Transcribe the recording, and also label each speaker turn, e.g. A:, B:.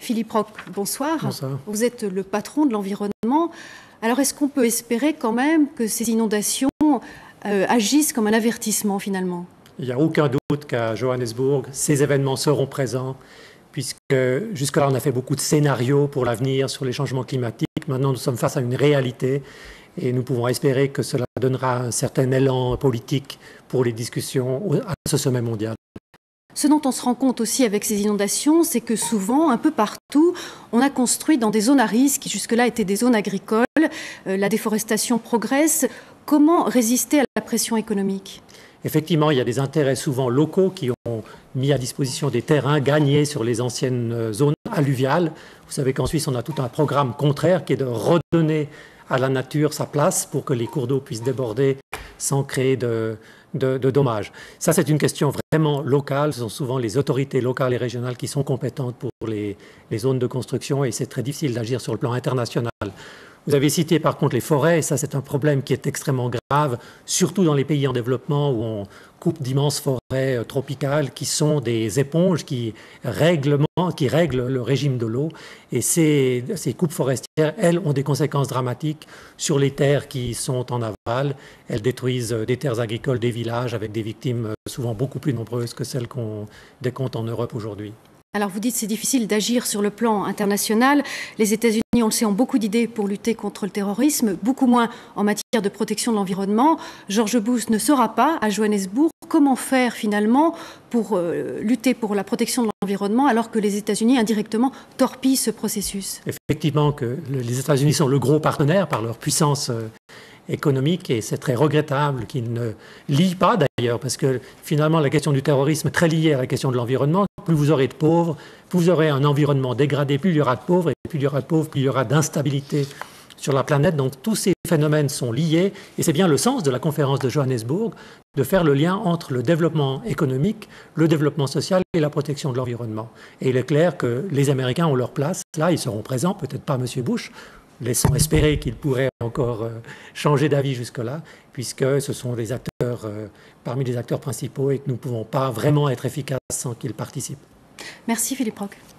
A: Philippe Roch, bonsoir.
B: Bonsoir.
A: Vous êtes le patron de l'environnement. Alors, est-ce qu'on peut espérer quand même que ces inondations agissent comme un avertissement finalement?
B: Il n'y a aucun doute qu'à Johannesburg, ces événements seront présents, puisque jusque-là, on a fait beaucoup de scénarios pour l'avenir sur les changements climatiques. Maintenant, nous sommes face à une réalité et nous pouvons espérer que cela donnera un certain élan politique pour les discussions à ce sommet mondial.
A: Ce dont on se rend compte aussi avec ces inondations, c'est que souvent, un peu partout, on a construit dans des zones à risque qui jusque-là étaient des zones agricoles. La déforestation progresse. Comment résister à la pression économique?
B: Effectivement, il y a des intérêts souvent locaux qui ont mis à disposition des terrains gagnés sur les anciennes zones alluviales. Vous savez qu'en Suisse, on a tout un programme contraire qui est de redonner à la nature sa place pour que les cours d'eau puissent déborder sans créer de dommages. Ça, c'est une question vraiment locale. Ce sont souvent les autorités locales et régionales qui sont compétentes pour les zones de construction et c'est très difficile d'agir sur le plan international. Vous avez cité par contre les forêts, et ça c'est un problème qui est extrêmement grave, surtout dans les pays en développement où on coupe d'immenses forêts tropicales qui sont des éponges qui règlent le régime de l'eau. Et ces coupes forestières, elles, ont des conséquences dramatiques sur les terres qui sont en aval. Elles détruisent des terres agricoles, des villages, avec des victimes souvent beaucoup plus nombreuses que celles qu'on décompte en Europe aujourd'hui.
A: Alors vous dites que c'est difficile d'agir sur le plan international. Les États-Unis, on le sait, ont beaucoup d'idées pour lutter contre le terrorisme, beaucoup moins en matière de protection de l'environnement. George Bush ne sera pas à Johannesburg. Comment faire finalement pour lutter pour la protection de l'environnement alors que les États-Unis indirectement torpillent ce processus?
B: Effectivement que les États-Unis sont le gros partenaire par leur puissance économique et c'est très regrettable qu'ils ne lient pas d'ailleurs parce que finalement la question du terrorisme est très liée à la question de l'environnement. Plus vous aurez de pauvres, plus vous aurez un environnement dégradé, plus il y aura de pauvres et plus il y aura de pauvres, plus il y aura d'instabilité sur la planète. Donc tous ces phénomènes sont liés et c'est bien le sens de la conférence de Johannesburg de faire le lien entre le développement économique, le développement social et la protection de l'environnement. Et il est clair que les Américains ont leur place. Là, ils seront présents, peut-être pas M. Bush. Laissons espérer qu'il pourrait encore changer d'avis jusque-là, puisque ce sont des acteurs parmi les acteurs principaux et que nous ne pouvons pas vraiment être efficaces sans qu'ils participent.
A: Merci Philippe Roch.